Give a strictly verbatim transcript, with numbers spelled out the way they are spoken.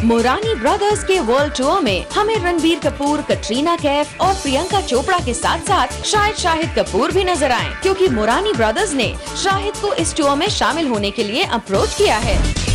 Morani brothers के world tour में हमें रणबीर कपूर, कटरीना कैफ और प्रियंका चोपड़ा के साथ साथ शायद शाहिद कपूर भी नजर आए, क्योंकि मोरानी ब्रदर्स ने शाहिद को इस टूर में शामिल होने के लिए अप्रोच किया है।